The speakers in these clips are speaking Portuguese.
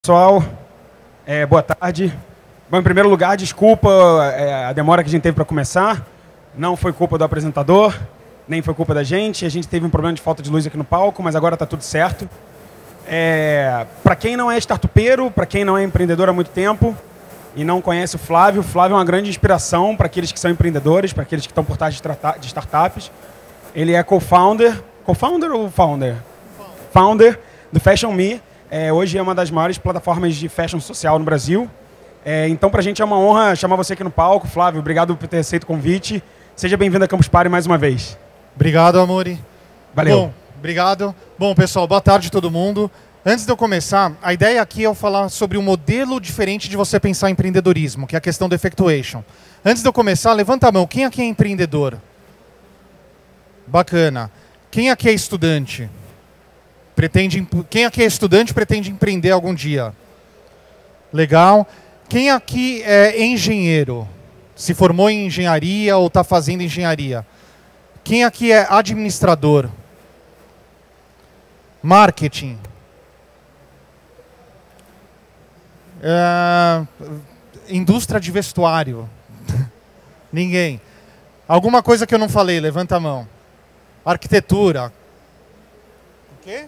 Pessoal, boa tarde. Bom, em primeiro lugar, desculpa a demora que a gente teve para começar. Não foi culpa do apresentador, nem foi culpa da gente. A gente teve um problema de falta de luz aqui no palco, mas agora está tudo certo. Para quem não é startupeiro, para quem não é empreendedor há muito tempo e não conhece o Flávio é uma grande inspiração para aqueles que são empreendedores, para aqueles que estão por trás de startups. Ele é co-founder ou founder? Founder do Fashion Me. Hoje é uma das maiores plataformas de fashion social no Brasil. Então, para a gente é uma honra chamar você aqui no palco. Flávio, obrigado por ter aceito o convite. Seja bem-vindo a Campus Party mais uma vez. Obrigado, Amori. Valeu. Bom, obrigado. Bom, pessoal, boa tarde todo mundo. Antes de eu começar, a ideia aqui é eu falar sobre um modelo diferente de você pensar em empreendedorismo, que é a questão do effectuation. Antes de eu começar, levanta a mão. Quem aqui é empreendedor? Bacana. Quem aqui é estudante? Quem aqui é estudante pretende empreender algum dia? Legal. Quem aqui é engenheiro? Se formou em engenharia ou está fazendo engenharia? Quem aqui é administrador? Marketing? Indústria de vestuário? Ninguém. Alguma coisa que eu não falei? Levanta a mão. Arquitetura? O quê?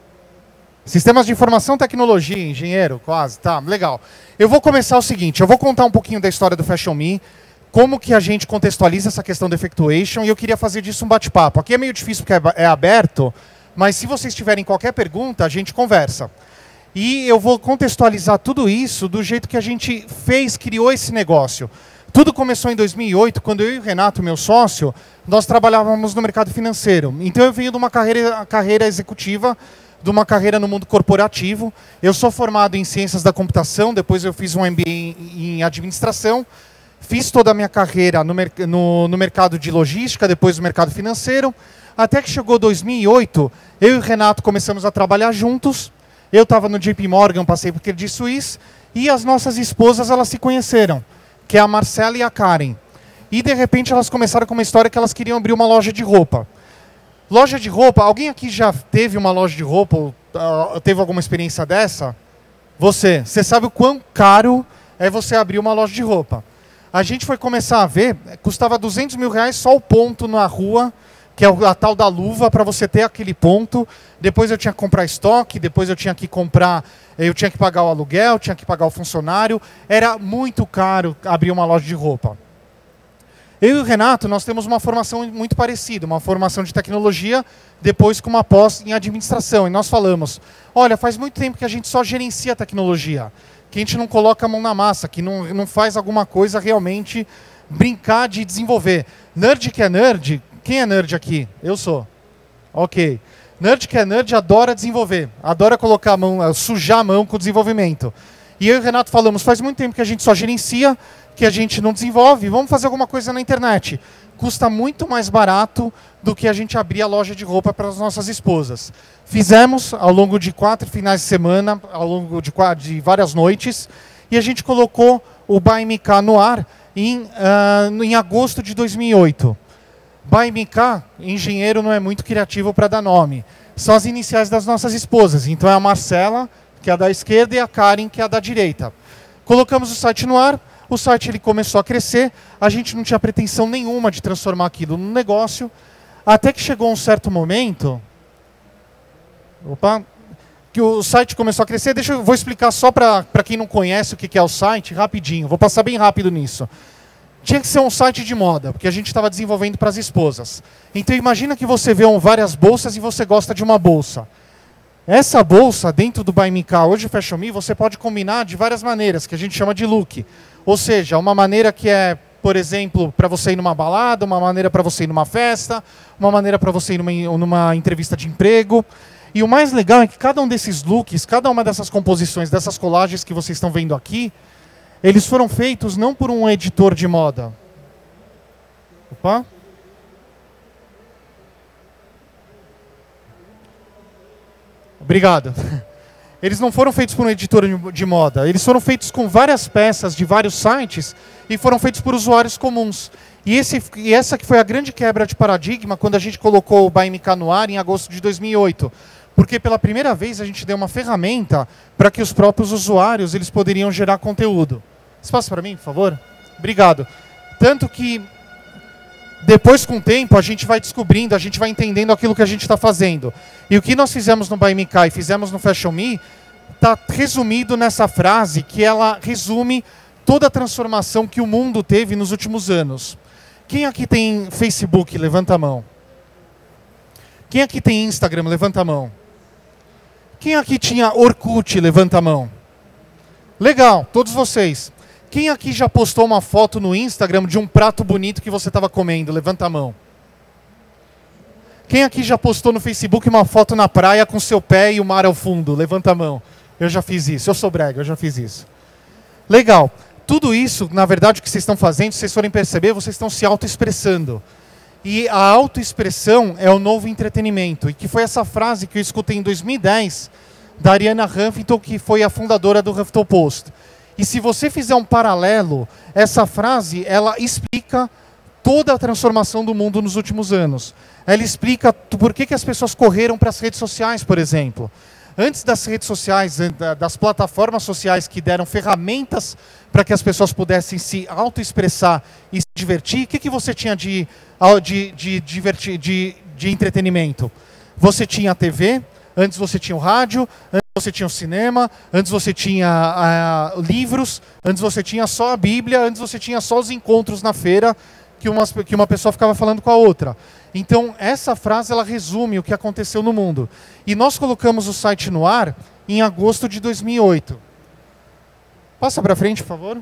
Sistemas de informação e tecnologia, engenheiro, quase. Tá, legal. Eu vou começar o seguinte, eu vou contar um pouquinho da história do Fashion Me, como que a gente contextualiza essa questão do effectuation, e eu queria fazer disso um bate-papo. Aqui é meio difícil porque é aberto, mas se vocês tiverem qualquer pergunta, a gente conversa. E eu vou contextualizar tudo isso do jeito que a gente criou esse negócio. Tudo começou em 2008, quando eu e o Renato, meu sócio, nós trabalhávamos no mercado financeiro. Então eu venho de uma carreira executiva, de uma carreira no mundo corporativo. Eu sou formado em ciências da computação, depois eu fiz um MBA em administração, fiz toda a minha carreira no mercado de logística, depois no mercado financeiro, até que chegou 2008, eu e o Renato começamos a trabalhar juntos. Eu estava no JP Morgan, passei por Credit Suisse, e as nossas esposas elas se conheceram, que é a Marcela e a Karen. E de repente elas começaram com uma história que elas queriam abrir uma loja de roupa. Loja de roupa, alguém aqui já teve uma loja de roupa ou teve alguma experiência dessa? Você sabe o quão caro é você abrir uma loja de roupa. A gente foi começar a ver, custava R$200 mil só o ponto na rua, que é a tal da luva, para você ter aquele ponto. Depois eu tinha que comprar estoque, depois eu tinha que pagar o aluguel, tinha que pagar o funcionário. Era muito caro abrir uma loja de roupa. Eu e o Renato, nós temos uma formação muito parecida, uma formação de tecnologia, depois com uma pós em administração. E nós falamos, olha, faz muito tempo que a gente só gerencia a tecnologia, que a gente não coloca a mão na massa, que não faz alguma coisa realmente brincar de desenvolver. Nerd que é nerd, quem é nerd aqui? Eu sou. Ok. Nerd que é nerd adora desenvolver, adora colocar a mão, sujar a mão com o desenvolvimento. E eu e o Renato falamos, faz muito tempo que a gente só gerencia, que a gente não desenvolve, vamos fazer alguma coisa na internet. Custa muito mais barato do que a gente abrir a loja de roupa para as nossas esposas. Fizemos ao longo de 4 finais de semana, ao longo de várias noites, e a gente colocou o Buy MK no ar em agosto de 2008. Buy MK, engenheiro não é muito criativo para dar nome. São as iniciais das nossas esposas. Então é a Marcela, que é a da esquerda, e a Karen, que é a da direita. Colocamos o site no ar. O site ele começou a crescer, a gente não tinha pretensão nenhuma de transformar aquilo num negócio, até que chegou um certo momento, que o site começou a crescer. Vou explicar só para quem não conhece o que é o site, rapidinho, vou passar bem rápido nisso. Tinha que ser um site de moda, porque a gente estava desenvolvendo para as esposas. Então imagina que você vê várias bolsas e você gosta de uma bolsa. Essa bolsa, dentro do Buy MK, hoje o Fashion Me, você pode combinar de várias maneiras, que a gente chama de look. Ou seja, uma maneira que é, por exemplo, para você ir numa balada, uma maneira para você ir numa festa, uma maneira para você ir numa entrevista de emprego. E o mais legal é que cada um desses looks, cada uma dessas composições, dessas colagens que vocês estão vendo aqui, eles foram feitos não por um editor de moda. Opa! Obrigado. Eles não foram feitos por um editor de moda, eles foram feitos com várias peças de vários sites e foram feitos por usuários comuns. E essa que foi a grande quebra de paradigma quando a gente colocou o Buy MK no ar em agosto de 2008. Porque pela primeira vez a gente deu uma ferramenta para que os próprios usuários eles poderiam gerar conteúdo. Espaço para mim, por favor? Obrigado. Tanto que depois, com o tempo, a gente vai descobrindo, a gente vai entendendo aquilo que a gente está fazendo. E o que nós fizemos no Buy Me Kai e fizemos no Fashion Me está resumido nessa frase que ela resume toda a transformação que o mundo teve nos últimos anos. Quem aqui tem Facebook? Levanta a mão. Quem aqui tem Instagram? Levanta a mão. Quem aqui tinha Orkut? Levanta a mão. Legal, todos vocês. Quem aqui já postou uma foto no Instagram de um prato bonito que você estava comendo? Levanta a mão. Quem aqui já postou no Facebook uma foto na praia com seu pé e o mar ao fundo? Levanta a mão. Eu já fiz isso. Eu sou brega, eu já fiz isso. Legal. Tudo isso, na verdade, o que vocês estão fazendo, se vocês forem perceber, vocês estão se autoexpressando. E a autoexpressão é o novo entretenimento. E que foi essa frase que eu escutei em 2010 da Arianna Huffington, que foi a fundadora do Huffington Post. E se você fizer um paralelo, essa frase, ela explica toda a transformação do mundo nos últimos anos. Ela explica por que as pessoas correram para as redes sociais, por exemplo. Antes das redes sociais, das plataformas sociais que deram ferramentas para que as pessoas pudessem se autoexpressar e se divertir, o que você tinha de entretenimento? Você tinha a TV, antes você tinha o rádio, antes você tinha o cinema, antes você tinha livros, antes você tinha só a Bíblia, antes você tinha só os encontros na feira que uma pessoa ficava falando com a outra. Então, essa frase ela resume o que aconteceu no mundo. E nós colocamos o site no ar em agosto de 2008. Passa para frente, por favor.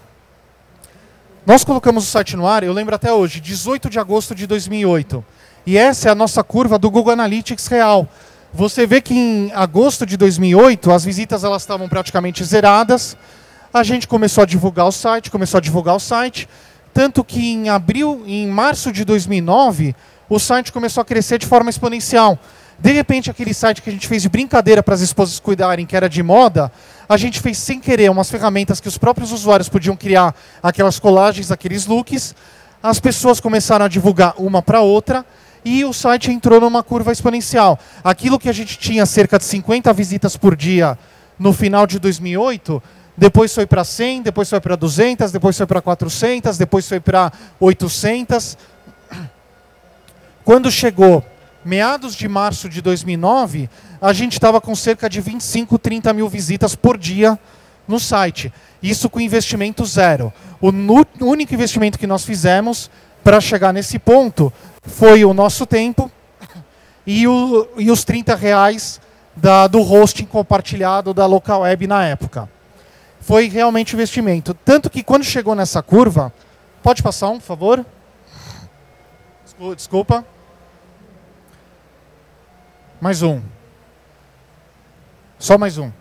Nós colocamos o site no ar, eu lembro até hoje, 18 de agosto de 2008. E essa é a nossa curva do Google Analytics real. Você vê que em agosto de 2008, as visitas elas estavam praticamente zeradas. A gente começou a divulgar o site, tanto que em março de 2009, o site começou a crescer de forma exponencial. De repente, aquele site que a gente fez de brincadeira para as esposas cuidarem, que era de moda, a gente fez sem querer umas ferramentas que os próprios usuários podiam criar, aquelas colagens, aqueles looks. As pessoas começaram a divulgar uma para outra e o site entrou numa curva exponencial. Aquilo que a gente tinha cerca de 50 visitas por dia no final de 2008, depois foi para 100, depois foi para 200, depois foi para 400, depois foi para 800. Quando chegou meados de março de 2009, a gente estava com cerca de 25, 30 mil visitas por dia no site. Isso com investimento zero. O único investimento que nós fizemos para chegar nesse ponto foi o nosso tempo e os R$30 do hosting compartilhado da local web na época. Foi realmente investimento. Tanto que quando chegou nessa curva... Pode passar um, por favor? Desculpa. Mais um. Só mais um.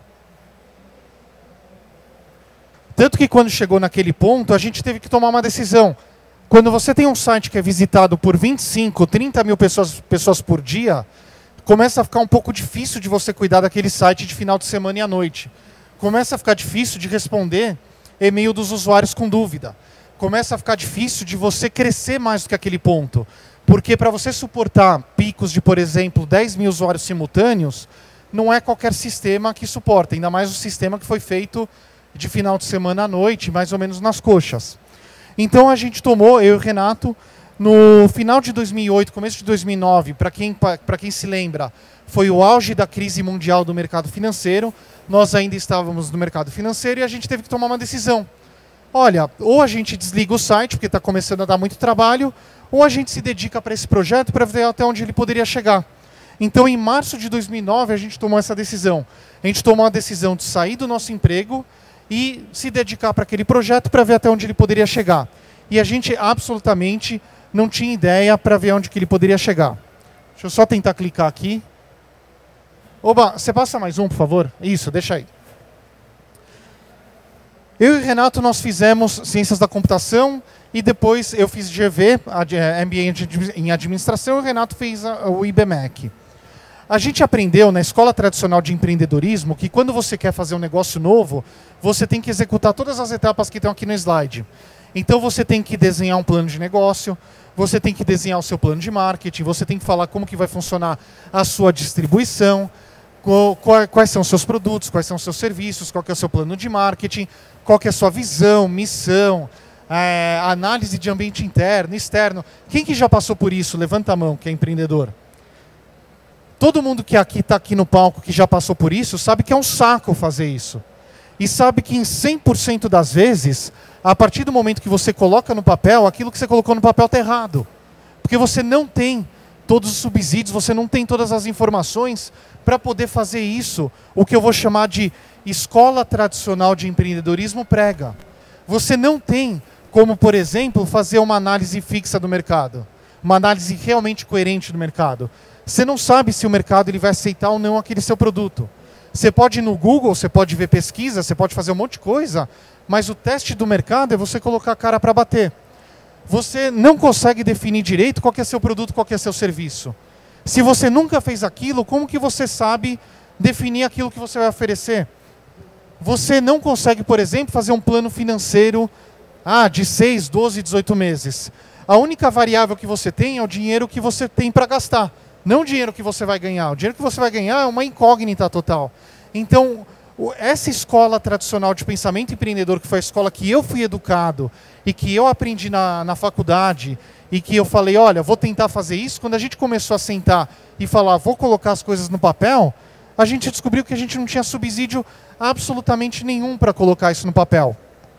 Tanto que quando chegou naquele ponto, a gente teve que tomar uma decisão. Quando você tem um site que é visitado por 25, 30 mil pessoas por dia, começa a ficar um pouco difícil de você cuidar daquele site de final de semana e à noite. Começa a ficar difícil de responder e-mail dos usuários com dúvida. Começa a ficar difícil de você crescer mais do que aquele ponto. Porque para você suportar picos de, por exemplo, 10 mil usuários simultâneos, não é qualquer sistema que suporta, ainda mais o sistema que foi feito de final de semana à noite, mais ou menos nas coxas. Então a gente tomou, eu e o Renato, no final de 2008, começo de 2009, para quem se lembra, foi o auge da crise mundial do mercado financeiro. Nós ainda estávamos no mercado financeiro e a gente teve que tomar uma decisão. Olha, ou a gente desliga o site, porque está começando a dar muito trabalho, ou a gente se dedica para esse projeto para ver até onde ele poderia chegar. Então, em março de 2009, a gente tomou essa decisão. A gente tomou a decisão de sair do nosso emprego e se dedicar para aquele projeto para ver até onde ele poderia chegar. E a gente absolutamente não tinha ideia para ver onde que ele poderia chegar. Deixa eu só tentar clicar aqui. Oba, você passa mais um, por favor? Isso, deixa aí. Eu e o Renato, nós fizemos Ciências da Computação e depois eu fiz GV, MBA em Administração, e o Renato fez o IBMEC. A gente aprendeu na escola tradicional de empreendedorismo que quando você quer fazer um negócio novo, você tem que executar todas as etapas que estão aqui no slide. Então você tem que desenhar um plano de negócio, você tem que desenhar o seu plano de marketing, você tem que falar como que vai funcionar a sua distribuição, quais são os seus produtos, quais são os seus serviços, qual que é o seu plano de marketing, qual que é a sua visão, missão, análise de ambiente interno, externo. Quem que já passou por isso? Levanta a mão, que é empreendedor. Todo mundo que está aqui no palco, que já passou por isso, sabe que é um saco fazer isso. E sabe que em 100% das vezes, a partir do momento que você coloca no papel, aquilo que você colocou no papel está errado. Porque você não tem todos os subsídios, você não tem todas as informações para poder fazer isso, o que eu vou chamar de escola tradicional de empreendedorismo prega. Você não tem como, por exemplo, fazer uma análise fixa do mercado, uma análise realmente coerente do mercado. Você não sabe se o mercado ele vai aceitar ou não aquele seu produto. Você pode ir no Google, você pode ver pesquisa, você pode fazer um monte de coisa, mas o teste do mercado é você colocar a cara para bater. Você não consegue definir direito qual que é seu produto, qual que é seu serviço. Se você nunca fez aquilo, como que você sabe definir aquilo que você vai oferecer? Você não consegue, por exemplo, fazer um plano financeiro de 6, 12, 18 meses. A única variável que você tem é o dinheiro que você tem para gastar. Não o dinheiro que você vai ganhar. O dinheiro que você vai ganhar é uma incógnita total. Então, essa escola tradicional de pensamento empreendedor, que foi a escola que eu fui educado e que eu aprendi na faculdade e que eu falei, olha, vou tentar fazer isso, quando a gente começou a sentar e falar, vou colocar as coisas no papel, a gente descobriu que a gente não tinha subsídio absolutamente nenhum para colocar isso no papel.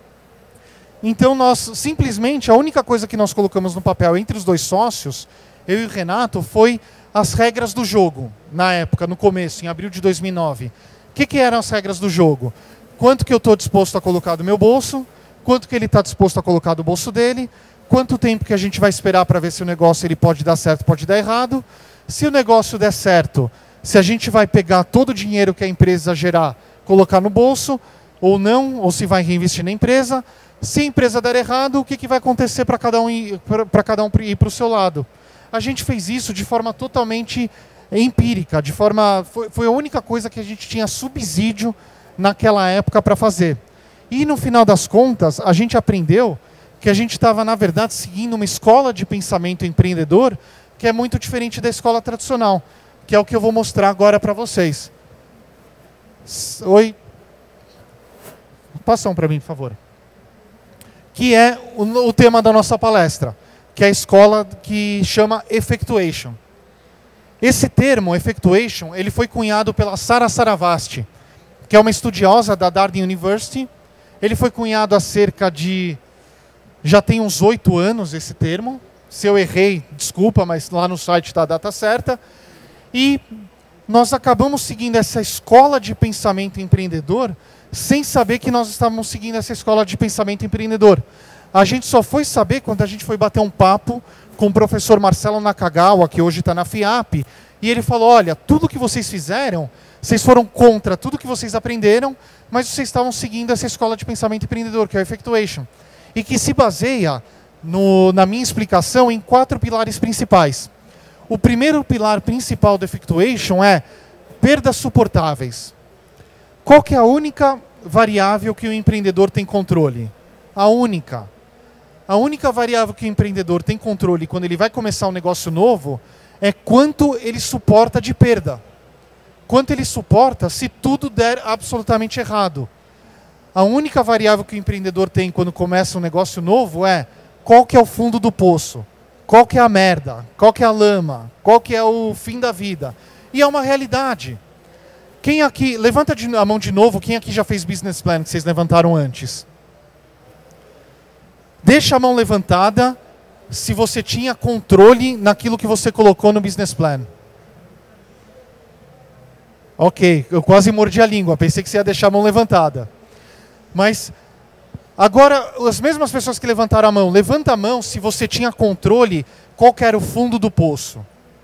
Então, nós, simplesmente, a única coisa que nós colocamos no papel entre os dois sócios, eu e o Renato, foi as regras do jogo, na época, no começo, em abril de 2009. O que eram as regras do jogo? Quanto que eu estou disposto a colocar do meu bolso, quanto que ele está disposto a colocar do bolso dele, quanto tempo que a gente vai esperar para ver se o negócio ele pode dar certo, pode dar errado. Se o negócio der certo, se a gente vai pegar todo o dinheiro que a empresa gerar, colocar no bolso, ou não, ou se vai reinvestir na empresa. Se a empresa der errado, o que vai acontecer para cada um ir para o seu lado? A gente fez isso de forma totalmente empírica, foi a única coisa que a gente tinha subsídio naquela época para fazer. E no final das contas, a gente aprendeu que a gente estava, na verdade, seguindo uma escola de pensamento empreendedor que é muito diferente da escola tradicional, que é o que eu vou mostrar agora para vocês. Oi. Passa um para mim, por favor. Que é o tema da nossa palestra, que é a escola que chama Effectuation. Esse termo, Effectuation, ele foi cunhado pela Sara Saravasti, que é uma estudiosa da Darden University. Ele foi cunhado há cerca de... já tem uns 8 anos esse termo. Se eu errei, desculpa, mas lá no site está a data certa. E nós acabamos seguindo essa escola de pensamento empreendedor sem saber que nós estávamos seguindo essa escola de pensamento empreendedor. A gente só foi saber quando a gente foi bater um papo com o professor Marcelo Nakagawa, que hoje está na FIAP, e ele falou, olha, tudo que vocês fizeram, vocês foram contra tudo que vocês aprenderam, mas vocês estavam seguindo essa escola de pensamento empreendedor, que é o Effectuation, e que se baseia, na minha explicação, em 4 pilares principais. O primeiro pilar principal do Effectuation é perdas suportáveis. Qual que é a única variável que o empreendedor tem controle? A única variável que o empreendedor tem controle quando ele vai começar um negócio novo é quanto ele suporta de perda. Quanto ele suporta se tudo der absolutamente errado. A única variável que o empreendedor tem quando começa um negócio novo é qual que é o fundo do poço, qual que é a merda, qual que é a lama, qual que é o fim da vida. E é uma realidade. Quem aqui, levanta a mão de novo, quem aqui já fez business plan que vocês levantaram antes? Deixa a mão levantada se você tinha controle naquilo que você colocou no business plan. Ok, eu quase mordi a língua, pensei que você ia deixar a mão levantada. Mas, agora, as mesmas pessoas que levantaram a mão, levanta a mão se você tinha controle qual que era o fundo do poço.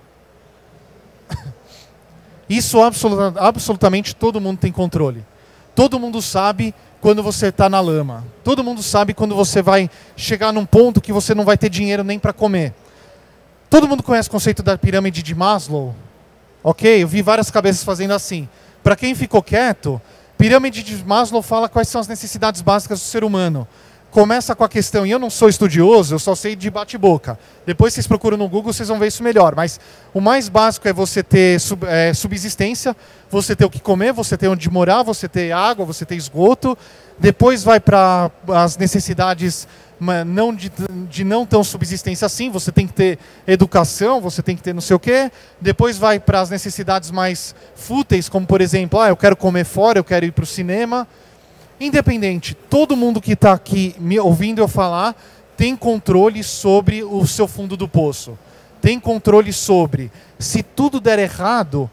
Isso absolutamente todo mundo tem controle. Todo mundo sabe quando você está na lama. Todo mundo sabe quando você vai chegar num ponto que você não vai ter dinheiro nem para comer. Todo mundo conhece o conceito da pirâmide de Maslow? Ok? Eu vi várias cabeças fazendo assim. Para quem ficou quieto, pirâmide de Maslow fala quais são as necessidades básicas do ser humano. começa com a questão, e eu não sou estudioso, eu só sei de bate-boca. Depois vocês procuram no Google, vocês vão ver isso melhor. Mas o mais básico é você ter subsistência, você ter o que comer, você ter onde morar, você ter água, você ter esgoto. Depois vai para as necessidades de não tão subsistência assim, você tem que ter educação, você tem que ter não sei o quê. Depois vai para as necessidades mais fúteis, como por exemplo, eu quero comer fora, eu quero ir para o cinema. Independente, todo mundo que está aqui me ouvindo eu falar tem controle sobre o seu fundo do poço. Tem controle sobre, se tudo der errado,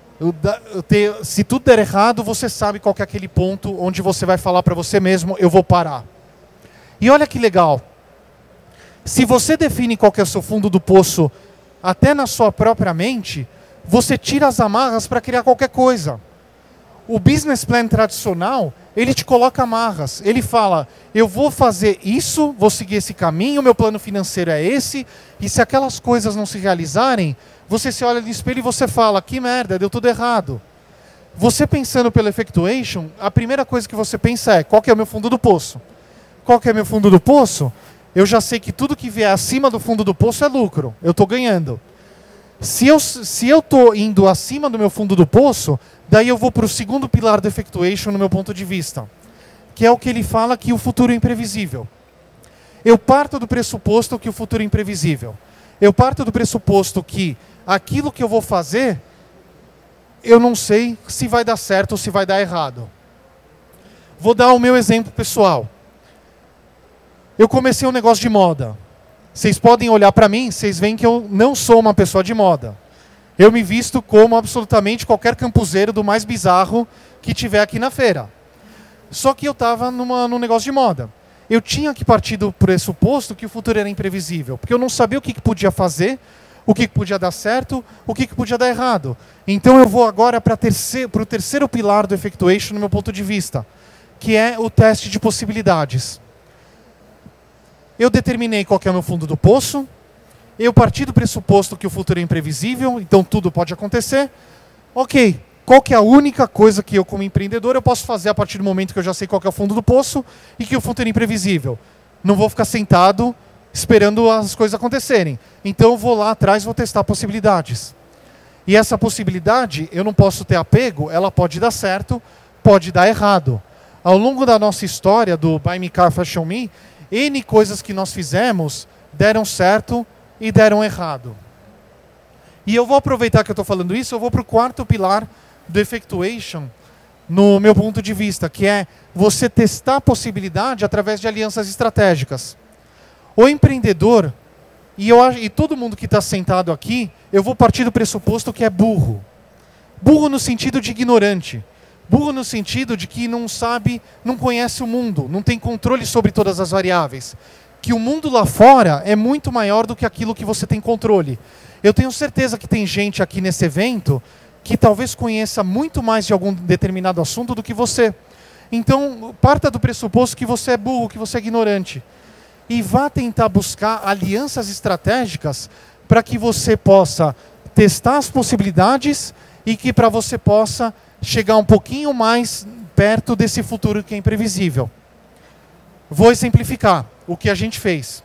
você sabe qual que é aquele ponto onde você vai falar para você mesmo, eu vou parar. E olha que legal, se você define qual que é o seu fundo do poço até na sua própria mente, você tira as amarras para criar qualquer coisa. O business plan tradicional, ele te coloca amarras. Ele fala, eu vou fazer isso, vou seguir esse caminho, meu plano financeiro é esse, e se aquelas coisas não se realizarem, você se olha no espelho e você fala, que merda, deu tudo errado. Você pensando pelo Effectuation, a primeira coisa que você pensa é, qual que é o meu fundo do poço? Qual que é o meu fundo do poço? Eu já sei que tudo que vier acima do fundo do poço é lucro, eu estou ganhando. Se eu estou indo acima do meu fundo do poço, daí eu vou para o segundo pilar do Effectuation no meu ponto de vista, que é o que ele fala que o futuro é imprevisível. Eu parto do pressuposto que o futuro é imprevisível. Eu parto do pressuposto que aquilo que eu vou fazer, eu não sei se vai dar certo ou se vai dar errado. Vou dar o meu exemplo pessoal. Eu comecei um negócio de moda. Vocês podem olhar para mim, vocês veem que eu não sou uma pessoa de moda. Eu me visto como absolutamente qualquer campuseiro do mais bizarro que tiver aqui na feira. Só que eu estava num negócio de moda. Eu tinha que partir do pressuposto que o futuro era imprevisível, porque eu não sabia o que podia fazer, o que podia dar certo, o que podia dar errado. Então eu vou agora para o terceiro pilar do Effectuation no meu ponto de vista, que é o teste de possibilidades. Eu determinei qual que é o meu fundo do poço, eu parti do pressuposto que o futuro é imprevisível, então tudo pode acontecer. Ok, qual que é a única coisa que eu, como empreendedor, eu posso fazer a partir do momento que eu já sei qual que é o fundo do poço e que o futuro é imprevisível? Não vou ficar sentado esperando as coisas acontecerem. Então eu vou lá atrás e vou testar possibilidades. E essa possibilidade, eu não posso ter apego, ela pode dar certo, pode dar errado. Ao longo da nossa história do Buy Me Car, Fashion Me, N coisas que nós fizemos deram certo e deram errado. E eu vou aproveitar que eu estou falando isso, eu vou para o quarto pilar do Effectuation, no meu ponto de vista, que é você testar a possibilidade através de alianças estratégicas. O empreendedor, e todo mundo que está sentado aqui, eu vou partir do pressuposto que é burro. Burro no sentido de ignorante. Burro no sentido de que não sabe, não conhece o mundo, não tem controle sobre todas as variáveis. Que o mundo lá fora é muito maior do que aquilo que você tem controle. Eu tenho certeza que tem gente aqui nesse evento que talvez conheça muito mais de algum determinado assunto do que você. Então, parta do pressuposto que você é burro, que você é ignorante. E vá tentar buscar alianças estratégicas para que você possa testar as possibilidades e que para você possa chegar um pouquinho mais perto desse futuro que é imprevisível. Vou exemplificar o que a gente fez.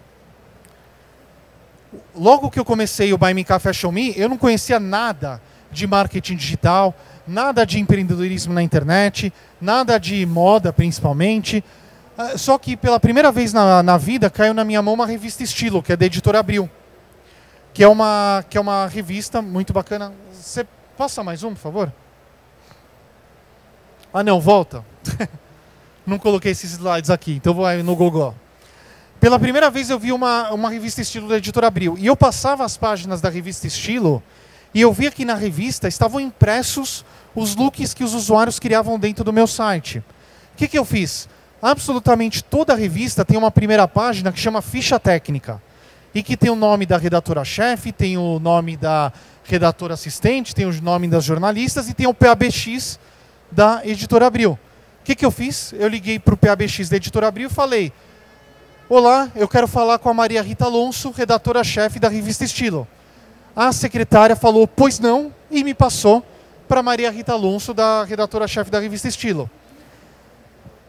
Logo que eu comecei o Buy Me Car, Fashion Me, eu não conhecia nada de marketing digital, nada de empreendedorismo na internet, nada de moda principalmente. Só que pela primeira vez na vida caiu na minha mão uma revista Estilo, que é da Editora Abril. Que é uma revista muito bacana. Você passa mais um, por favor? Ah não, volta. Não coloquei esses slides aqui, então vou aí no Gogó. Pela primeira vez eu vi uma revista Estilo da Editora Abril. E eu passava as páginas da revista Estilo e eu via que na revista estavam impressos os looks que os usuários criavam dentro do meu site. O que eu fiz? Absolutamente toda a revista tem uma primeira página que chama Ficha Técnica. E que tem o nome da redatora-chefe, tem o nome da redatora assistente, tem o nome das jornalistas e tem o PABX da Editora Abril. O que eu fiz? Eu liguei para o PABX da Editora Abril e falei: olá, eu quero falar com a Maria Rita Alonso, redatora-chefe da revista Estilo. A secretária falou, pois não, e me passou para Maria Rita Alonso, da redatora-chefe da revista Estilo.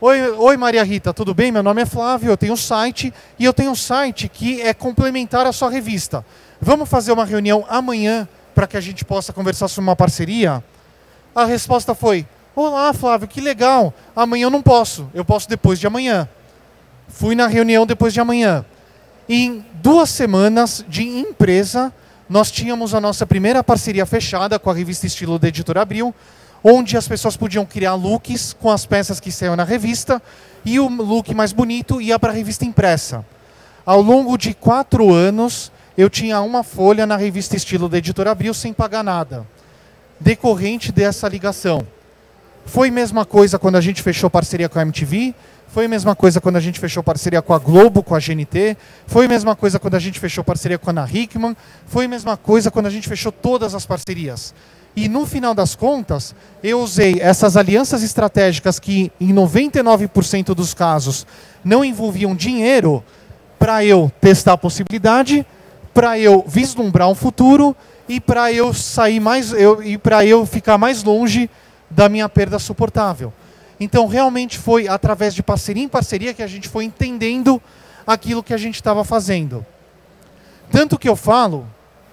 Oi Maria Rita, tudo bem? Meu nome é Flávio, eu tenho um site e eu tenho um site que é complementar à sua revista. Vamos fazer uma reunião amanhã para que a gente possa conversar sobre uma parceria? A resposta foi: olá Flávio, que legal, amanhã eu não posso, eu posso depois de amanhã. Fui na reunião depois de amanhã. Em 2 semanas de empresa, nós tínhamos a nossa primeira parceria fechada com a revista Estilo da Editora Abril, onde as pessoas podiam criar looks com as peças que saíam na revista, e o look mais bonito ia para a revista impressa. Ao longo de 4 anos, eu tinha uma folha na revista Estilo da Editora Abril sem pagar nada, decorrente dessa ligação. Foi a mesma coisa quando a gente fechou parceria com a MTV, foi a mesma coisa quando a gente fechou parceria com a Globo, com a GNT, foi a mesma coisa quando a gente fechou parceria com a Ana Hickman, foi a mesma coisa quando a gente fechou todas as parcerias. E no final das contas, eu usei essas alianças estratégicas que, em 99% dos casos, não envolviam dinheiro, para eu testar a possibilidade, para eu vislumbrar um futuro e para eu sair para eu ficar mais longe da minha perda suportável. Então, realmente foi através de parceria em parceria que a gente foi entendendo aquilo que a gente estava fazendo. Tanto que eu falo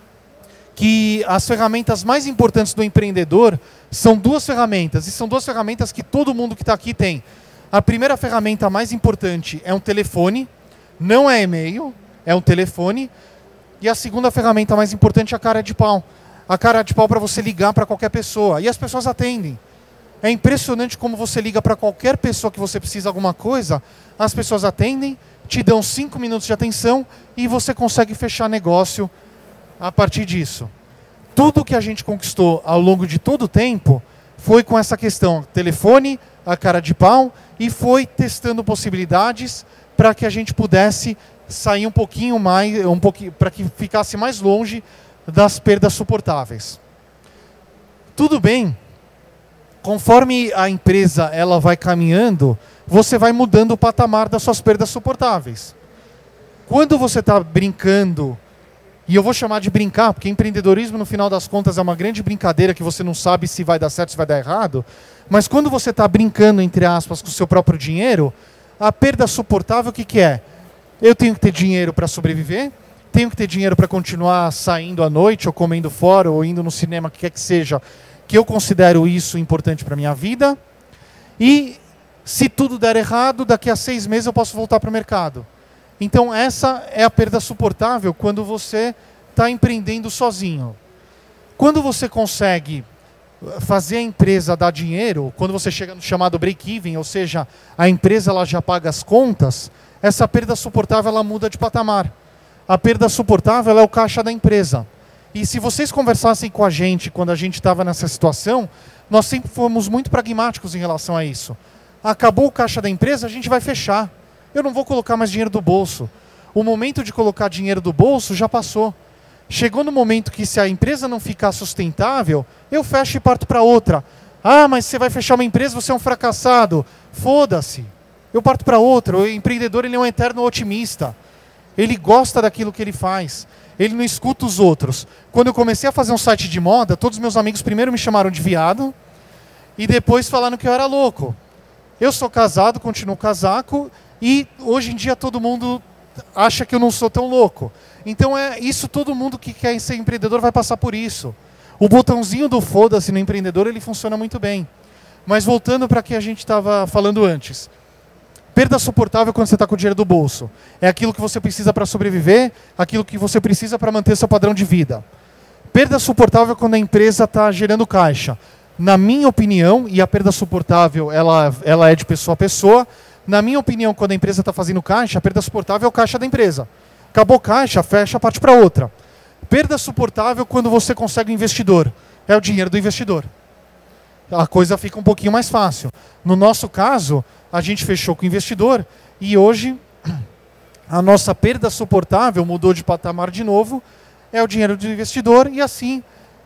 que as ferramentas mais importantes do empreendedor são 2 ferramentas, e são 2 ferramentas que todo mundo que está aqui tem. A primeira ferramenta mais importante é um telefone, não é e-mail, é um telefone. E a segunda ferramenta mais importante é a cara de pau. A cara de pau para você ligar para qualquer pessoa, e as pessoas atendem. É impressionante como você liga para qualquer pessoa que você precisa de alguma coisa, as pessoas atendem, te dão 5 minutos de atenção e você consegue fechar negócio a partir disso. Tudo que a gente conquistou ao longo de todo o tempo foi com essa questão, telefone, a cara de pau, e foi testando possibilidades para que a gente pudesse sair um pouquinho mais, para que ficasse mais longe das perdas suportáveis. Tudo bem, conforme a empresa ela vai caminhando, você vai mudando o patamar das suas perdas suportáveis. Quando você está brincando, e eu vou chamar de brincar, porque empreendedorismo, no final das contas, é uma grande brincadeira que você não sabe se vai dar certo, se vai dar errado. Mas quando você está brincando, entre aspas, com o seu próprio dinheiro, a perda suportável, o que é? Eu tenho que ter dinheiro para sobreviver, tenho que ter dinheiro para continuar saindo à noite, ou comendo fora, ou indo no cinema, o que quer que seja, que eu considero isso importante para a minha vida. E se tudo der errado, daqui a 6 meses eu posso voltar para o mercado. Então essa é a perda suportável quando você está empreendendo sozinho. Quando você consegue fazer a empresa dar dinheiro, quando você chega no chamado break-even, ou seja, a empresa ela já paga as contas, essa perda suportável ela muda de patamar. A perda suportável é o caixa da empresa. E se vocês conversassem com a gente quando a gente estava nessa situação, nós sempre fomos muito pragmáticos em relação a isso. Acabou o caixa da empresa, a gente vai fechar. Eu não vou colocar mais dinheiro do bolso. O momento de colocar dinheiro do bolso já passou. Chegou no momento que, se a empresa não ficar sustentável, eu fecho e parto para outra. Ah, mas você vai fechar uma empresa, você é um fracassado. Foda-se. Eu parto para outra. O empreendedor ele é um eterno otimista. Ele gosta daquilo que ele faz. Ele não escuta os outros. Quando eu comecei a fazer um site de moda, todos os meus amigos primeiro me chamaram de viado e depois falaram que eu era louco. Eu sou casado, continuo casaco, e hoje em dia todo mundo acha que eu não sou tão louco. Então é isso, todo mundo que quer ser empreendedor vai passar por isso. O botãozinho do foda-se no empreendedor, ele funciona muito bem. Mas voltando para o que a gente estava falando antes. Perda suportável quando você está com o dinheiro do bolso. É aquilo que você precisa para sobreviver, aquilo que você precisa para manter seu padrão de vida. Perda suportável quando a empresa está gerando caixa. Na minha opinião, e a perda suportável ela é de pessoa a pessoa, na minha opinião, quando a empresa está fazendo caixa, a perda suportável é o caixa da empresa. Acabou caixa, fecha, parte para outra. Perda suportável quando você consegue um investidor. É o dinheiro do investidor. A coisa fica um pouquinho mais fácil. No nosso caso, a gente fechou com o investidor e hoje a nossa perda suportável mudou de patamar de novo. É o dinheiro do investidor e assim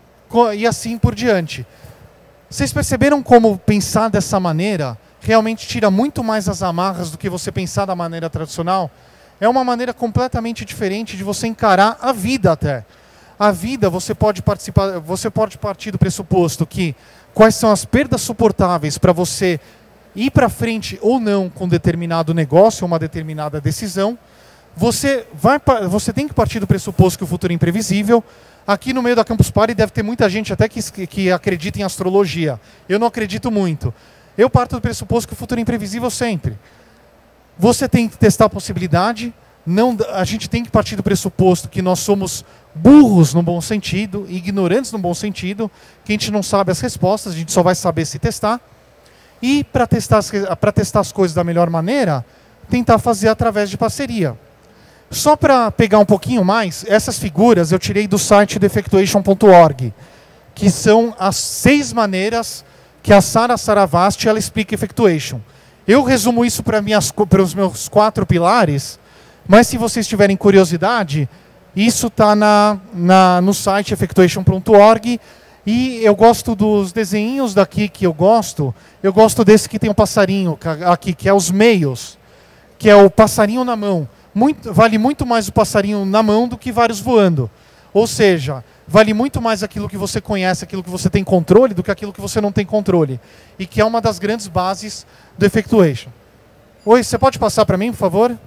por diante. Vocês perceberam como pensar dessa maneira realmente tira muito mais as amarras do que você pensar da maneira tradicional? É uma maneira completamente diferente de você encarar a vida até. A vida, você pode partir do pressuposto que quais são as perdas suportáveis para você ir para frente ou não com determinado negócio, ou uma determinada decisão, você tem que partir do pressuposto que o futuro é imprevisível. Aqui no meio da Campus Party deve ter muita gente até que acredita em astrologia. Eu não acredito muito. Eu parto do pressuposto que o futuro é imprevisível sempre. Você tem que testar a possibilidade. A gente tem que partir do pressuposto que nós somos burros no bom sentido, ignorantes no bom sentido, que a gente não sabe as respostas, a gente só vai saber se testar. E para testar as coisas da melhor maneira, tentar fazer através de parceria. Só para pegar um pouquinho mais, essas figuras eu tirei do site do effectuation.org, que são as 6 maneiras que a Sara Saravasti ela explica effectuation. Eu resumo isso para os meus 4 pilares, mas se vocês tiverem curiosidade, isso está no site effectuation.org. E eu gosto dos desenhinhos daqui que eu gosto desse que tem um passarinho aqui, que é os meios, que é o passarinho na mão. Vale muito mais o passarinho na mão do que vários voando. Ou seja, vale muito mais aquilo que você conhece, aquilo que você tem controle, do que aquilo que você não tem controle. E que é uma das grandes bases do effectuation. Oi, você pode passar para mim, por favor?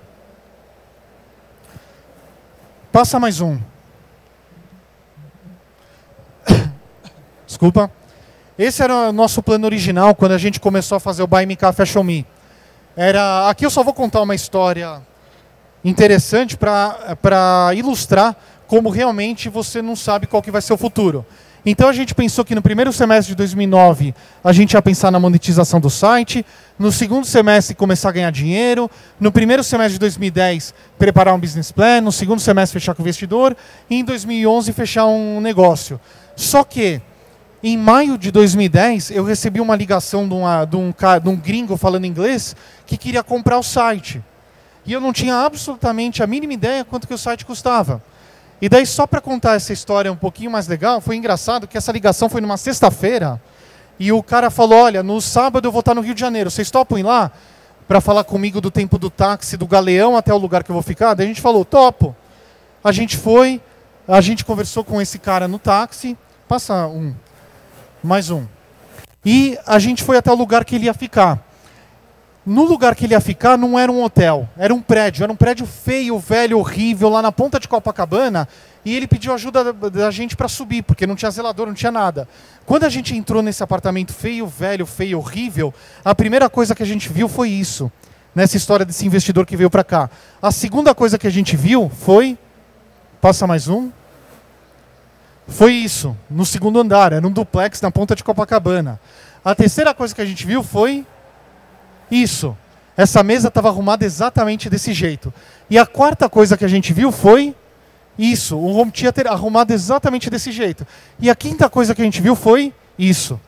Passa mais um. Desculpa. Esse era o nosso plano original quando a gente começou a fazer o Buy Me Car Fashion Me. Aqui eu só vou contar uma história interessante para ilustrar como realmente você não sabe qual que vai ser o futuro. Então a gente pensou que no primeiro semestre de 2009 a gente ia pensar na monetização do site, no segundo semestre começar a ganhar dinheiro, no primeiro semestre de 2010 preparar um business plan, no segundo semestre fechar com o investidor e em 2011 fechar um negócio. Só que em maio de 2010 eu recebi uma ligação de um gringo falando inglês que queria comprar o site. E eu não tinha absolutamente a mínima ideia quanto que o site custava. E daí, só para contar essa história um pouquinho mais legal, foi engraçado que essa ligação foi numa sexta-feira, e o cara falou, olha, no sábado eu vou estar no Rio de Janeiro, vocês topam ir lá para falar comigo do tempo do táxi, do Galeão até o lugar que eu vou ficar? Daí a gente falou, topo. A gente foi, a gente conversou com esse cara no táxi, passa um, mais um. E a gente foi até o lugar que ele ia ficar. No lugar que ele ia ficar não era um hotel, era um prédio feio, velho, horrível, lá na ponta de Copacabana, e ele pediu ajuda da gente para subir, porque não tinha zelador, não tinha nada. Quando a gente entrou nesse apartamento feio, velho, feio, horrível, a primeira coisa que a gente viu foi isso, nessa história desse investidor que veio para cá. A segunda coisa que a gente viu foi, passa mais um, foi isso, no segundo andar, era um duplex na ponta de Copacabana. A terceira coisa que a gente viu foi isso. Essa mesa estava arrumada exatamente desse jeito. E a quarta coisa que a gente viu foi isso. O home theater arrumado exatamente desse jeito. E a quinta coisa que a gente viu foi isso.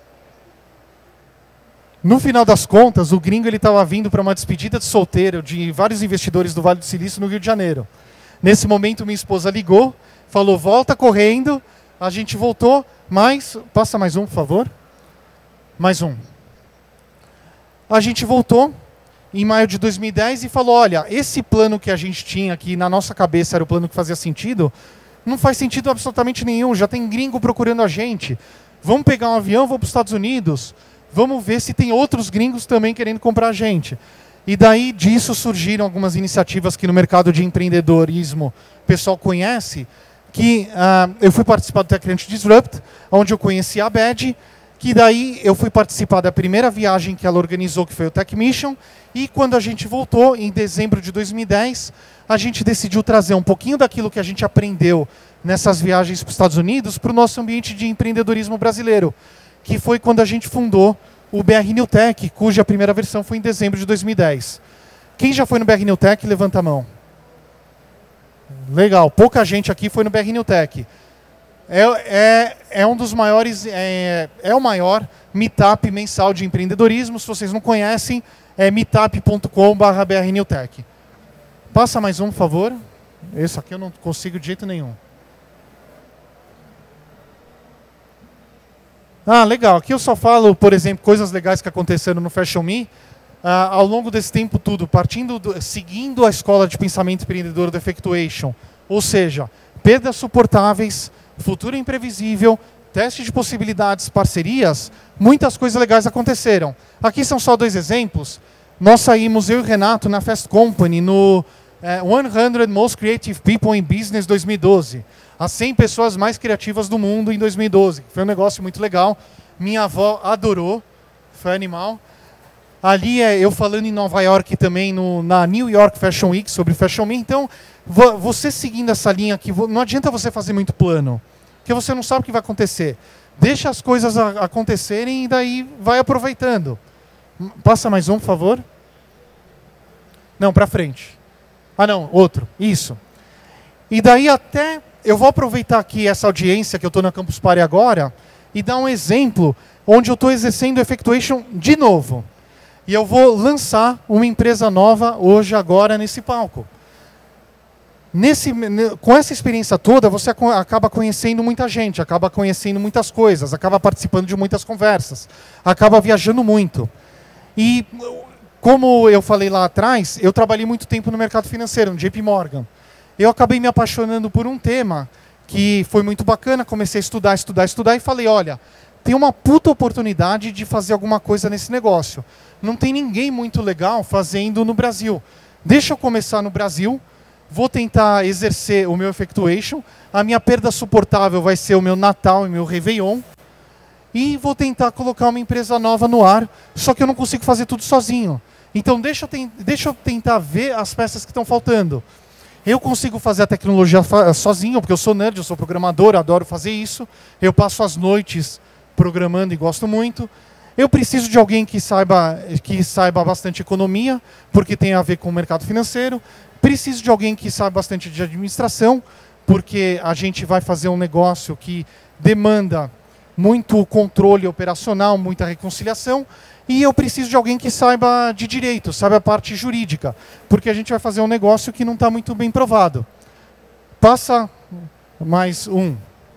No final das contas, o gringo estava vindo para uma despedida de solteiro de vários investidores do Vale do Silício no Rio de Janeiro. Nesse momento, minha esposa ligou, falou, volta correndo. A gente voltou, mas... Passa mais um, por favor. Mais um. A gente voltou em maio de 2010 e falou, olha, esse plano que a gente tinha aqui na nossa cabeça era o plano que fazia sentido, não faz sentido absolutamente nenhum, já tem gringo procurando a gente. Vamos pegar um avião, vamos para os Estados Unidos, vamos ver se tem outros gringos também querendo comprar a gente. E daí disso surgiram algumas iniciativas que no mercado de empreendedorismo o pessoal conhece, que eu fui participar do TechCrunch Disrupt, onde eu conheci a Bad, que daí eu fui participar da primeira viagem que ela organizou, que foi o Tech Mission, e quando a gente voltou, em dezembro de 2010, a gente decidiu trazer um pouquinho daquilo que a gente aprendeu nessas viagens para os Estados Unidos para o nosso ambiente de empreendedorismo brasileiro, que foi quando a gente fundou o BR New Tech, cuja primeira versão foi em dezembro de 2010. Quem já foi no BR New Tech, levanta a mão. Legal, pouca gente aqui foi no BR New Tech. É um dos maiores, é o maior meetup mensal de empreendedorismo. Se vocês não conhecem, é meetup.com/brnewtech. Passa mais um, por favor. Esse aqui eu não consigo de jeito nenhum. Ah, legal. Aqui eu só falo, por exemplo, coisas legais que aconteceram no Fashion Me. Ao longo desse tempo tudo, seguindo a escola de pensamento empreendedor do Effectuation. Ou seja, perdas suportáveis, futuro imprevisível, teste de possibilidades, parcerias, muitas coisas legais aconteceram. Aqui são só 2 exemplos. Nós saímos, eu e o Renato, na Fast Company, no 100 Most Creative People in Business 2012. As 100 pessoas mais criativas do mundo em 2012. Foi um negócio muito legal. Minha avó adorou. Foi animal. Ali eu falando em Nova York também, na New York Fashion Week, sobre Fashion Week. Então, você seguindo essa linha aqui, não adianta você fazer muito plano, porque você não sabe o que vai acontecer. Deixa as coisas acontecerem e daí vai aproveitando. Passa mais um, por favor. Não, para frente. Ah, não, outro. Isso. E daí até... Eu vou aproveitar aqui essa audiência que eu estou na Campus Party agora e dar um exemplo onde eu estou exercendo Effectuation de novo. E eu vou lançar uma empresa nova hoje, agora, nesse palco. Com essa experiência toda, você acaba conhecendo muita gente, acaba conhecendo muitas coisas, acaba participando de muitas conversas, acaba viajando muito. E, como eu falei lá atrás, eu trabalhei muito tempo no mercado financeiro, no JP Morgan. Eu acabei me apaixonando por um tema que foi muito bacana, comecei a estudar e falei, olha, tem uma puta oportunidade de fazer alguma coisa nesse negócio. Não tem ninguém muito legal fazendo no Brasil. Deixa eu começar no Brasil, vou tentar exercer o meu Effectuation, a minha perda suportável vai ser o meu Natal e meu Réveillon, e vou tentar colocar uma empresa nova no ar, só que eu não consigo fazer tudo sozinho. Então deixa eu tentar ver as peças que estão faltando. Eu consigo fazer a tecnologia sozinho, porque eu sou nerd, eu sou programador, adoro fazer isso. Eu passo as noites programando e gosto muito. Eu preciso de alguém que saiba bastante economia, porque tem a ver com o mercado financeiro. Preciso de alguém que saiba bastante de administração, porque a gente vai fazer um negócio que demanda muito controle operacional, muita reconciliação. E eu preciso de alguém que saiba de direito, saiba a parte jurídica, porque a gente vai fazer um negócio que não está muito bem provado. Passa mais um.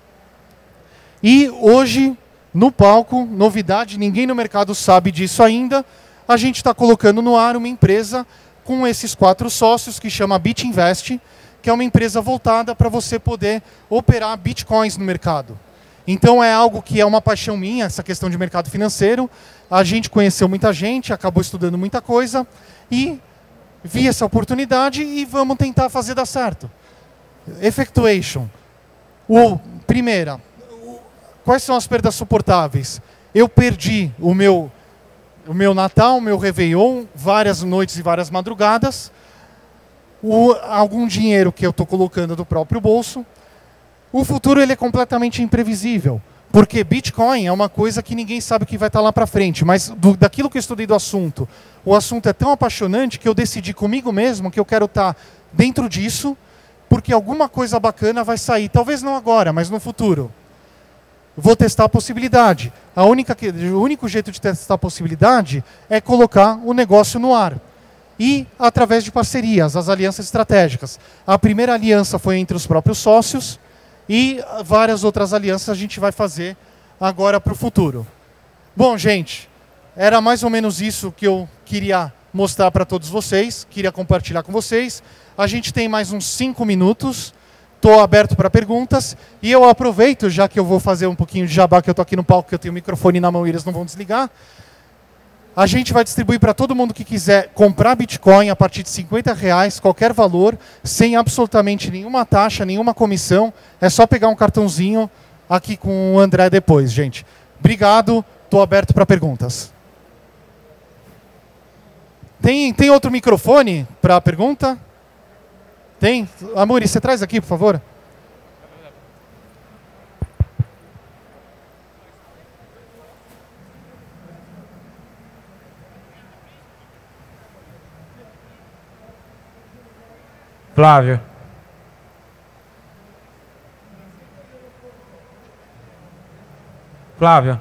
E hoje, no palco, novidade, ninguém no mercado sabe disso ainda, a gente está colocando no ar uma empresa com esses 4 sócios, que chama BitInvest, que é uma empresa voltada para você poder operar bitcoins no mercado. Então é algo que é uma paixão minha, essa questão de mercado financeiro. A gente conheceu muita gente, acabou estudando muita coisa e vi essa oportunidade e vamos tentar fazer dar certo. Effectuation. Primeira, quais são as perdas suportáveis? Eu perdi o meu Natal, o meu Réveillon, várias noites e várias madrugadas, algum dinheiro que eu estou colocando do próprio bolso. O futuro ele é completamente imprevisível, porque Bitcoin é uma coisa que ninguém sabe o que vai estar lá para frente, mas daquilo que eu estudei do assunto, o assunto é tão apaixonante que eu decidi comigo mesmo que eu quero estar dentro disso, porque alguma coisa bacana vai sair, talvez não agora, mas no futuro. Vou testar a possibilidade. O único jeito de testar a possibilidade é colocar o negócio no ar. E através de parcerias, as alianças estratégicas. A primeira aliança foi entre os próprios sócios, e várias outras alianças a gente vai fazer agora para o futuro. Bom, gente, era mais ou menos isso que eu queria mostrar para todos vocês, queria compartilhar com vocês. A gente tem mais uns 5 minutos, estou aberto para perguntas, e eu aproveito, já que eu vou fazer um pouquinho de jabá, que eu estou aqui no palco, que eu tenho o microfone na mão e eles não vão desligar. A gente vai distribuir para todo mundo que quiser comprar Bitcoin a partir de R$50, qualquer valor, sem absolutamente nenhuma taxa, nenhuma comissão. É só pegar um cartãozinho aqui com o André depois, gente. Obrigado, estou aberto para perguntas. Tem outro microfone para a pergunta? Tem? Amori, você traz aqui, por favor. Flávio. Flávio.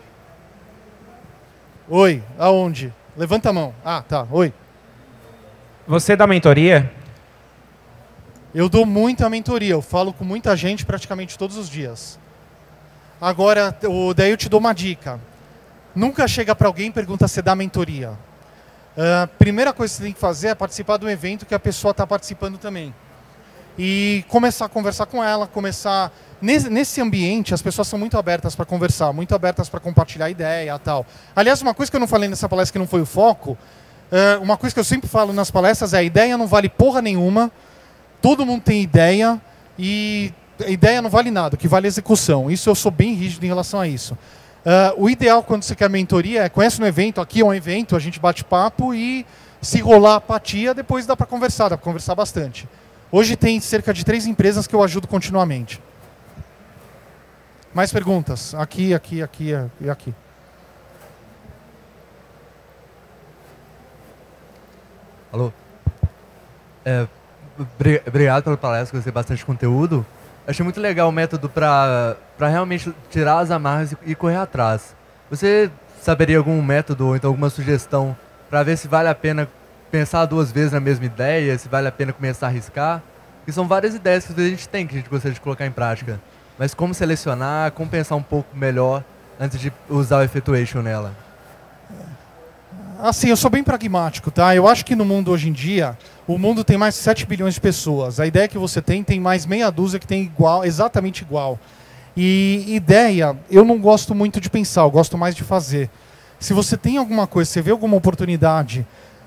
Oi, aonde? Levanta a mão. Ah, tá. Oi. Você dá mentoria? Eu dou muita mentoria. Eu falo com muita gente praticamente todos os dias. Agora, daí eu te dou uma dica. Nunca chega para alguém e pergunta se dá mentoria. A primeira coisa que você tem que fazer é participar de um evento que a pessoa está participando também. E começar a conversar com ela, começar Nesse ambiente, as pessoas são muito abertas para conversar, muito abertas para compartilhar ideia e tal. Aliás, uma coisa que eu não falei nessa palestra que não foi o foco, uma coisa que eu sempre falo nas palestras é a ideia não vale porra nenhuma, todo mundo tem ideia e a ideia não vale nada, o que vale é execução. Isso eu sou bem rígido em relação a isso. O ideal quando você quer mentoria é conhece no evento, aqui é um evento, a gente bate papo e se rolar apatia, depois dá para conversar bastante. Hoje tem cerca de 3 empresas que eu ajudo continuamente. Mais perguntas? Aqui e aqui. Alô? Obrigado pela palestra, gostei bastante de conteúdo. Achei muito legal o método para realmente tirar as amarras e correr atrás. Você saberia algum método ou então alguma sugestão para ver se vale a pena pensar 2 vezes na mesma ideia, se vale a pena começar a arriscar? Porque são várias ideias que a gente tem, que a gente gostaria de colocar em prática. Mas como selecionar, como pensar um pouco melhor antes de usar o Effectuation nela? Assim, eu sou bem pragmático, tá? Eu acho que no mundo hoje em dia, o mundo tem mais de 7 bilhões de pessoas. A ideia que você tem mais meia dúzia que tem igual, exatamente igual. E ideia, eu não gosto muito de pensar, eu gosto mais de fazer. Se você tem alguma coisa, você vê alguma oportunidade,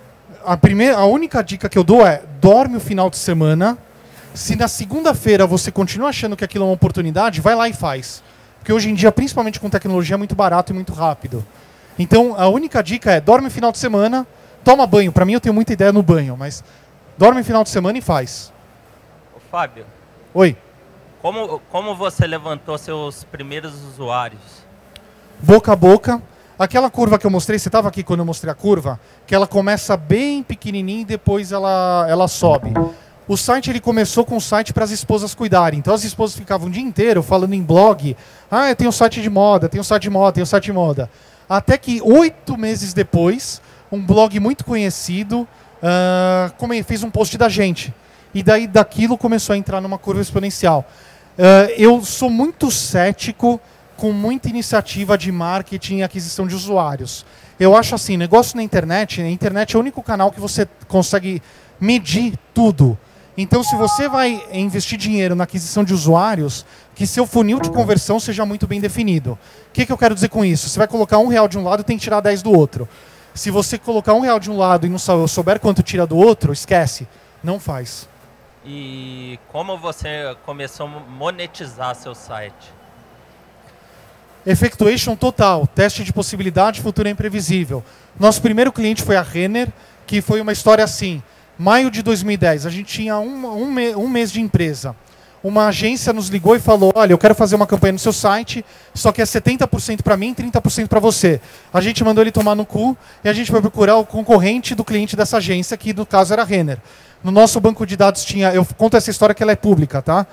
a única dica que eu dou é, dorme o final de semana. Se na segunda-feira você continua achando que aquilo é uma oportunidade, vai lá e faz. Porque hoje em dia, principalmente com tecnologia, é muito barato e muito rápido. Então, a única dica é, dorme no final de semana, toma banho. Para mim, eu tenho muita ideia no banho, mas dorme no final de semana e faz. Ô, Fábio. Oi. Como você levantou seus primeiros usuários? Boca a boca. Aquela curva que eu mostrei, você estava aqui quando eu mostrei a curva? Que ela começa bem pequenininha e depois ela sobe. O site ele começou com um site para as esposas cuidarem. Então as esposas ficavam o dia inteiro falando em blog. Ah, eu tenho um site de moda, tenho um site de moda, tenho um site de moda. Até que 8 meses depois, um blog muito conhecido fez um post da gente. E daí daquilo começou a entrar numa curva exponencial. Eu sou muito cético com muita iniciativa de marketing e aquisição de usuários. Eu acho assim, negócio na internet, a internet é o único canal que você consegue medir tudo. Então, se você vai investir dinheiro na aquisição de usuários, que seu funil de conversão seja muito bem definido. O que eu quero dizer com isso? Você vai colocar R$1 de um lado e tem que tirar 10 do outro. Se você colocar R$1 de um lado e não souber quanto tira do outro, esquece. Não faz. E como você começou a monetizar seu site? Effectuation total. Teste de possibilidade, futuro é imprevisível. Nosso primeiro cliente foi a Renner, que foi uma história assim. Maio de 2010, a gente tinha um mês de empresa. Uma agência nos ligou e falou, olha, eu quero fazer uma campanha no seu site, só que é 70% para mim e 30% para você. A gente mandou ele tomar no cu e a gente foi procurar o concorrente do cliente dessa agência, que no caso era a Renner. No nosso banco de dados tinha, eu conto essa história que ela é pública, tá?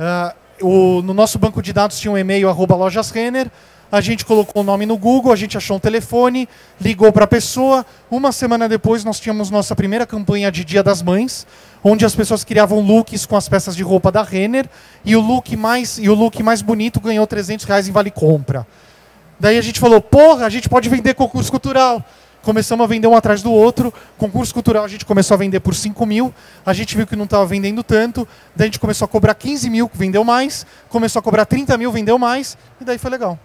No nosso banco de dados tinha um e-mail @lojasrenner. A gente colocou o nome no Google, a gente achou um telefone, ligou para a pessoa. Uma semana depois, nós tínhamos nossa primeira campanha de Dia das Mães, onde as pessoas criavam looks com as peças de roupa da Renner, e o look mais bonito ganhou R$300 em vale compra. Daí a gente falou, porra, a gente pode vender concurso cultural. Começamos a vender um atrás do outro. Concurso cultural a gente começou a vender por 5 mil. A gente viu que não estava vendendo tanto. Daí a gente começou a cobrar 15 mil, vendeu mais. Começou a cobrar 30 mil, vendeu mais. E daí foi legal.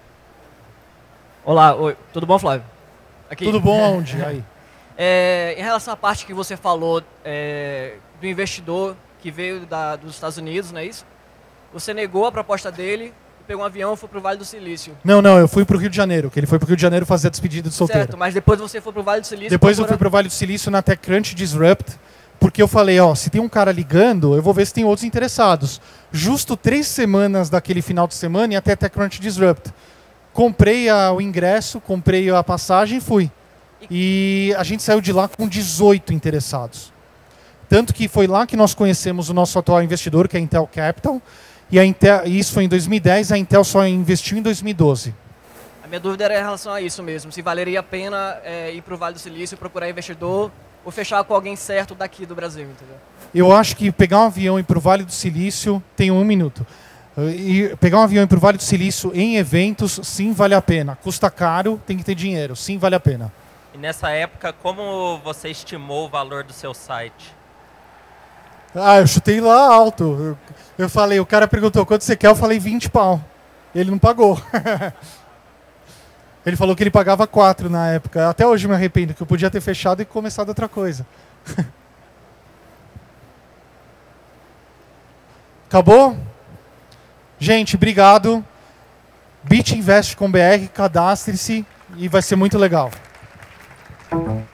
Olá, oi, tudo bom, Flávio? Aqui. Tudo bom aonde? Aí. Em relação à parte que você falou do investidor que veio dos Estados Unidos, não é isso? Você negou a proposta dele, pegou um avião e foi para o Vale do Silício. Não, eu fui para o Rio de Janeiro, que ele foi para o Rio de Janeiro fazer a despedida de solteiro. Certo, mas depois você foi para o Vale do Silício. Depois eu fui para o Vale do Silício na TechCrunch Disrupt, porque eu falei, ó, se tem um cara ligando, eu vou ver se tem outros interessados. Justo 3 semanas daquele final de semana e até TechCrunch Disrupt. Comprei o ingresso, comprei a passagem e fui. E a gente saiu de lá com 18 interessados. Tanto que foi lá que nós conhecemos o nosso atual investidor, que é a Intel Capital. E isso foi em 2010, a Intel só investiu em 2012. A minha dúvida era em relação a isso mesmo. Se valeria a pena ir para o Vale do Silício, procurar investidor ou fechar com alguém certo daqui do Brasil, entendeu? Eu acho que pegar um avião e ir para o Vale do Silício tem 1 minuto. E pegar um avião e ir para o Vale do Silício em eventos, sim, vale a pena. Custa caro, tem que ter dinheiro, sim, vale a pena. E nessa época, como você estimou o valor do seu site? Ah, eu chutei lá alto. Eu falei, o cara perguntou quanto você quer, eu falei 20 pau. Ele não pagou. Ele falou que ele pagava 4 na época. Até hoje eu me arrependo, que eu podia ter fechado e começado outra coisa. Acabou? Gente, obrigado. BitInvest com BR, cadastre-se e vai ser muito legal.